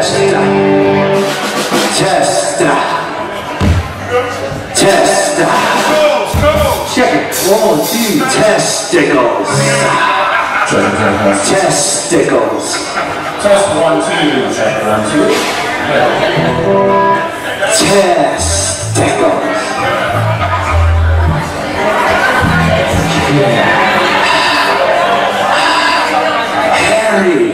Check it. 1, 2. Testicles. Testicles. Test 1, 2. Check 1, 2. Testicles. Harry.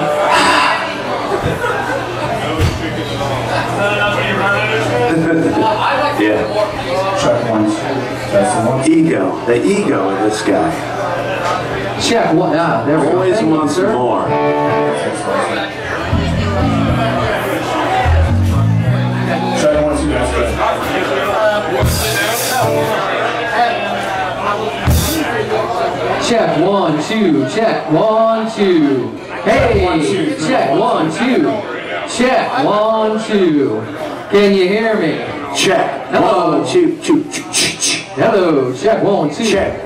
Yeah. Check 1, 2. Test 1, 2. Ego. The ego of this guy. Check 1. Ah, there we go. Always Thank you, wants sir. more. Check 1, 2. That's good. Check 1, 2. Check 1, 2. Hey, check 1, 2. Check 1, 2. Can you hear me? Check. Hello. 1, 2, 2, 2, 2. Hello. Check 1, 2. Check.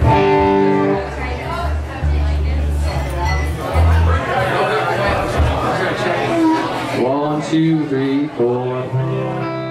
1, 2, 3, 4.